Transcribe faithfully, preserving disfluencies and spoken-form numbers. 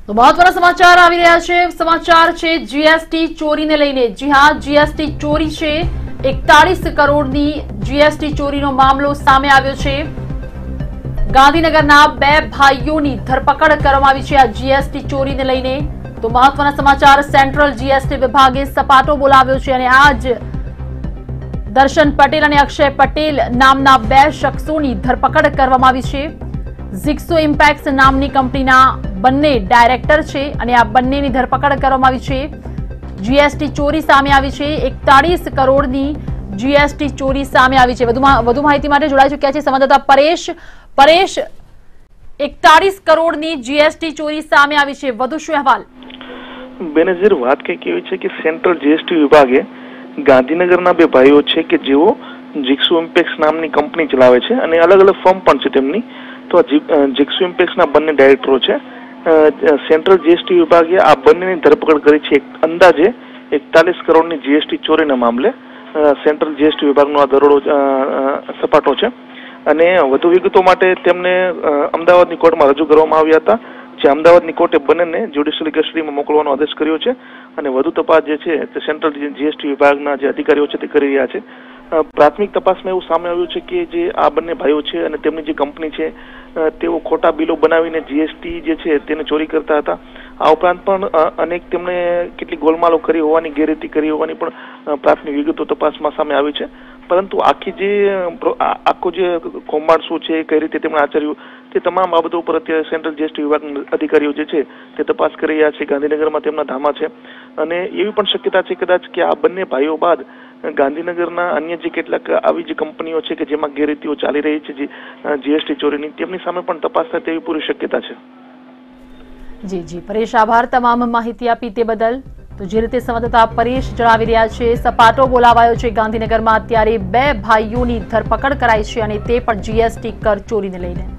તો મહત્વના સમાચાર આવી રહ્યા છે। સમાચાર છે જીએસટી ચોરીને લઈને। જી હા, જીએસટી ચોરી છે। એકતાલીસ કરોડની જીએસટી ચોરીનો મામલો સામે આવ્યો છે। ગાંધીનગરના બે ભાઈઓની ધરપકડ કરવામાં આવી છે આ જીએસટી ચોરીને લઈને। તો મહત્વના સમાચાર, સેન્ટ્રલ જીએસટી વિભાગે સપાટો બોલાવ્યો છે અને આજ દર્શન પટેલ અને અક્ષય પટેલ નામના બે શખ્સોની ધરપકડ કરવામાં આવી છે। ઝિક્સો ઇમ્પેક્સ નામની કંપનીના બંને ડાયરેક્ટર છે અને આ બંનેની ધરપકડ કરવામાં આવી છે। જીએસટી ચોરી સામે આવી છે। એકતાલીસ કરોડની જીએસટી ચોરી સામે આવી છે। વધુમાં વધુ માહિતી માટે જોડાઈ ચૂક્યા છે સંવાદદાતા પરેશ। પરેશ, એકતાલીસ કરોડની જીએસટી ચોરી સામે આવી છે, વધુ શું અહેવાલ? બેનઝીર, વાત કંઈક એવી છે કે સેન્ટ્રલ જીએસટી વિભાગે ગાંધીનગરના બે ભાઈઓ છે કે જેઓ ઝિક્સો ઇમ્પેક્સ નામની કંપની ચલાવે છે અને અલગ અલગ ફર્મ પણ છે તેમની। તો ઝિક્સો ઇમ્પેક્સના બંને ડાયરેક્ટરો છે। સેન્ટ્રલ જીએસટી વિભાગે આ બંનેની ધરપકડ કરી છે અંદાજે એકતાલીસ કરોડની જીએસટી ચોરીના મામલે। સેન્ટ્રલ જીએસટી વિભાગનો આ દરોડો સપાટો છે અને વધુ વિગતો માટે તેમને અમદાવાદની કોર્ટમાં રજૂ કરવામાં આવ્યા હતા, જે અમદાવાદની કોર્ટે બંનેને જ્યુડિશિયલ કસ્ટડીમાં મોકલવાનો આદેશ કર્યો છે અને વધુ તપાસ જે છે તે સેન્ટ્રલ જીએસટી વિભાગના જે અધિકારીઓ છે તે કરી રહ્યા છે। પ્રાથમિક તપાસમાં એવું સામે આવ્યું છે કે જે આ બંને ભાઈઓ છે અને તેમની જે કંપની છે તેઓ ખોટા બિલો બનાવીને જીએસટી જે છે તેને ચોરી કરતા હતા। આ ઉપરાંત પણ અનેક તેમણે કેટલીક ગોલમાલો કરી હોવાની, ગેરરીતિ કરી હોવાની પણ પ્રાથમિક વિગતો તપાસમાં સામે આવી છે। પરંતુ આખી જે આખું જે કૌભાંડ શું છે, કઈ રીતે તેમણે આચર્યું, તે તમામ બાબતો ઉપર અત્યારે સેન્ટ્રલ જીએસટી વિભાગના અધિકારીઓ જે છે તે તપાસ કરી રહ્યા છે। ગાંધીનગરમાં તેમના ધામા છે અને એવી પણ શક્યતા છે કદાચ કે આ બંને ભાઈઓ બાદ ગાંધીનગરના અન્ય જે કેટલાક આવી જે કંપનીઓ છે કે જેમાં ગેરરીતિઓ ચાલી રહી છે જે જીએસટી ચોરીની, તેમની સામે પણ તપાસ થાય તેવી પૂરી શક્યતા છે। જી જી પરેશ, આભાર તમામ માહિતી આપી તે બદલ। તો જે રીતે સંવાદદાતા પરેશ જણાવી રહ્યા છે, સપાટો બોલાવાયો છે ગાંધીનગરમાં। અત્યારે બે ભાઈઓની ધરપકડ કરાઈ છે અને તે પણ જીએસટી કર ચોરીને લઈને।